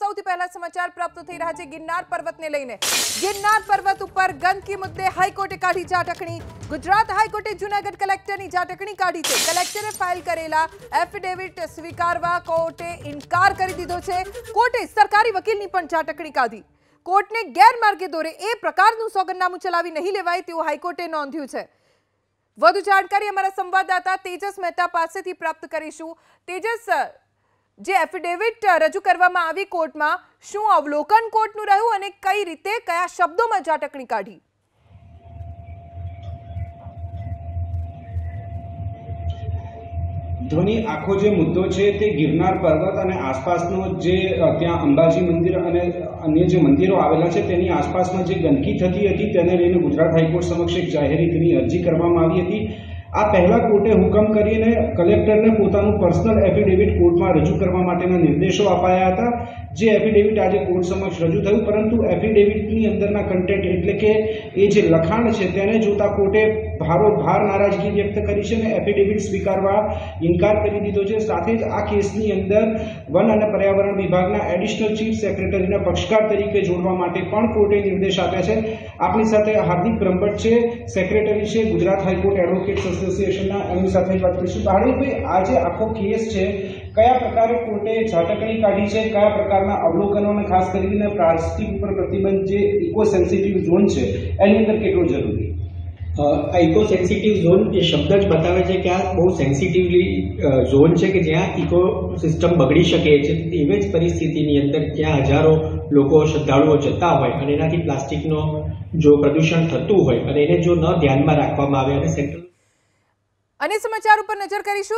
સૌથી પહેલા સમાચાર પ્રાપ્ત થઈ રહ્યા છે ગિરનાર પર્વતને લઈને। ગિરનાર પર્વત ઉપર ગંદકી મુદ્દે હાઈકોર્ટે કાઢી ઝાટકણી। ગુજરાત હાઈકોર્ટે જૂનાગઢ કલેક્ટરની ઝાટકણી કાઢી છે। કલેક્ટરે ફાઇલ કરેલા એફિડેવિટ સ્વીકારવા કોર્ટે ઇનકાર કરી દીધો છે। કોર્ટે સરકારી વકીલની પણ ઝાટકણી કાઢી। કોર્ટને ગેરમાર્ગે દોરે એ પ્રકારનું સોગંદનામું ચલાવી નહીં લેવાય તેવું હાઈકોર્ટે નોંધ્યું છે। વધુ જાણકારી અમારા સંવાદદાતા તેજસ મહેતા પાસેથી પ્રાપ્ત કરીશું। તેજસ, જે એફિડેવિટ રજૂ કરવામાં આવી કોર્ટમાં, શું અવલોકન કોર્ટનું રહ્યું અને કઈ રીતે કયા શબ્દોમાં ઝાટકણી કાઢી? ધ્વની, આખો જે મુદ્દો છે તે ગિરનાર પર્વત અને આસપાસનો જે ત્યાં અંબાજી મંદિર અને અન્ય જે મંદિરો આવેલા છે તેની આસપાસમાં જે ગંદકી થતી હતી તેને લઈને ગુજરાત હાઈકોર્ટ સમક્ષ એક જાહેર હિતની અરજી કરવામાં આવી હતી। આ પહેલા કોર્ટે હુકમ કરીને કલેક્ટરને પોતાનું પર્સનલ એફિડેવિટ કોર્ટમાં રજૂ કરવા માટેના નિર્દેશો અપાયા હતા। જે એફિડેવિટ આજે કોર્ટ સમક્ષ રજૂ થયું, પરંતુ એફિડેવિટની અંદરના કન્ટેન્ટ એટલે કે એ જે લખાણ છે તેને જોતા કોર્ટે ભારોભાર નારાજગી વ્યક્ત કરી છે અને એફિડેવિટ સ્વીકારવા ઇનકાર કરી દીધો છે। સાથે જ આ કેસની અંદર વન અને પર્યાવરણ વિભાગના એડિશનલ ચીફ સેક્રેટરીને પક્ષકાર તરીકે જોડવા માટે પણ કોર્ટે નિર્દેશ આપ્યા છે। આપણી સાથે હાર્દિક બ્રહ્મભટ્ટ છે, સેક્રેટરી છે ગુજરાત હાઈકોર્ટ એડવોકેટ્સ એસોસિએશનના, એમની સાથે વાત કરીશું। હાર્દિકભાઈ, આ જે આખો કેસ છે કયા પ્રકારે કોર્ટે ઝાટકણી કાઢી છે, કયા પ્રકારના અવલોકનો અને ખાસ કરીને પ્લાસ્ટિક ઉપર પ્રતિબંધ જે ઇકો સેન્સિટિવ ઝોન છે એની અંદર કેટલો જરૂરી? આ ઇકો સેન્સિટિવ ઝોન એ શબ્દ જ બતાવે છે કે આ બહુ સેન્સિટિવલી ઝોન છે કે જ્યાં ઇકો સિસ્ટમ બગડી શકે છે। એવી જ પરિસ્થિતિની અંદર જ્યાં હજારો લોકો શ્રદ્ધાળુઓ જતા હોય અને એનાથી પ્લાસ્ટિકનો જો પ્રદૂષણ થતું હોય અને એને જો ન ધ્યાનમાં રાખવામાં આવે અને સમાચાર ઉપર નજર કરીશું।